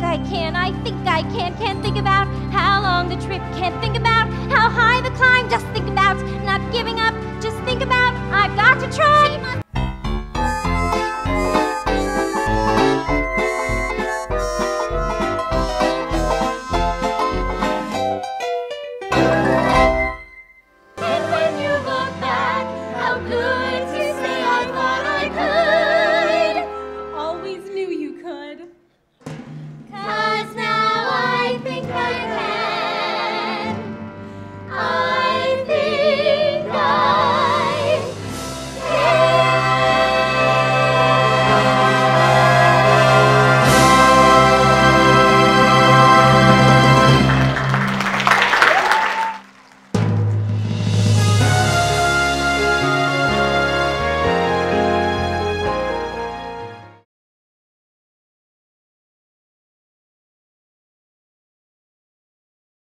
I can, I think I can. Can't think about how long the trip. Can't think about how high the climb. Just think about not giving up. Just think about I've got to try. And when you look back, how good to say I thought I could. Always knew you could.